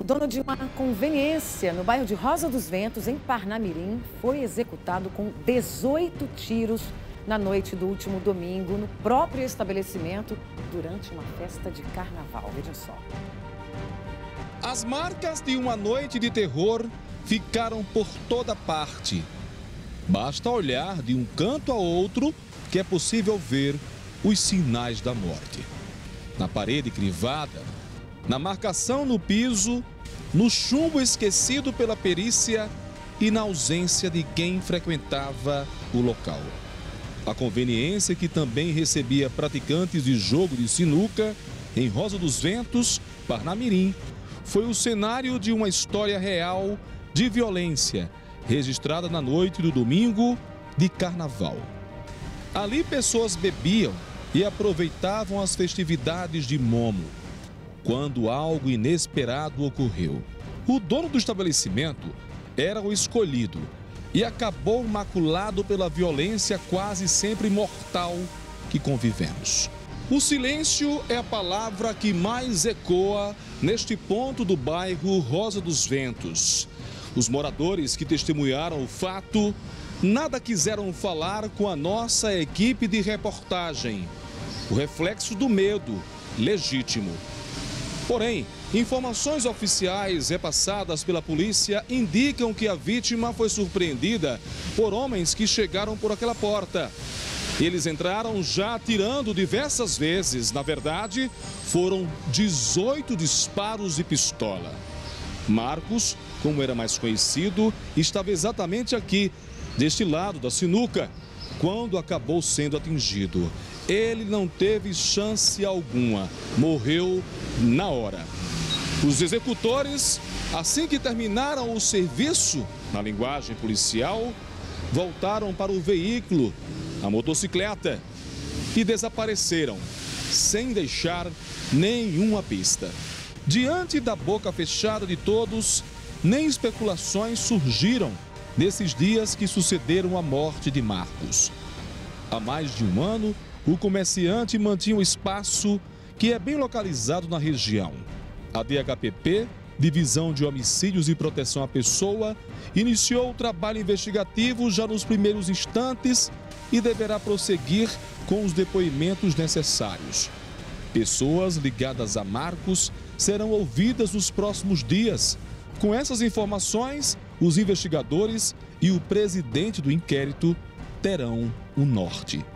O dono de uma conveniência no bairro de Rosa dos Ventos, em Parnamirim, foi executado com 18 tiros na noite do último domingo, no próprio estabelecimento, durante uma festa de carnaval. Veja só. As marcas de uma noite de terror ficaram por toda parte. Basta olhar de um canto a outro que é possível ver os sinais da morte. Na parede crivada, na marcação no piso, no chumbo esquecido pela perícia e na ausência de quem frequentava o local. A conveniência, que também recebia praticantes de jogo de sinuca em Rosa dos Ventos, Parnamirim, foi o cenário de uma história real de violência registrada na noite do domingo de carnaval. Ali pessoas bebiam e aproveitavam as festividades de Momo, quando algo inesperado ocorreu. O dono do estabelecimento era o escolhido e acabou maculado pela violência quase sempre mortal que convivemos. O silêncio é a palavra que mais ecoa neste ponto do bairro Rosa dos Ventos. Os moradores que testemunharam o fato nada quiseram falar com a nossa equipe de reportagem. O reflexo do medo legítimo. Porém, informações oficiais repassadas pela polícia indicam que a vítima foi surpreendida por homens que chegaram por aquela porta. Eles entraram já atirando diversas vezes. Na verdade, foram 18 disparos de pistola. Marcos, como era mais conhecido, estava exatamente aqui, deste lado da sinuca, quando acabou sendo atingido. Ele não teve chance alguma, morreu na hora. Os executores, assim que terminaram o serviço, na linguagem policial, voltaram para o veículo, a motocicleta, e desapareceram, sem deixar nenhuma pista. Diante da boca fechada de todos, nem especulações surgiram nesses dias que sucederam a morte de Marcos. Há mais de um ano, o comerciante mantinha um espaço que é bem localizado na região. A DHPP, Divisão de Homicídios e Proteção à Pessoa, iniciou o trabalho investigativo já nos primeiros instantes e deverá prosseguir com os depoimentos necessários. Pessoas ligadas a Marcos serão ouvidas nos próximos dias. Com essas informações, os investigadores e o presidente do inquérito terão um norte.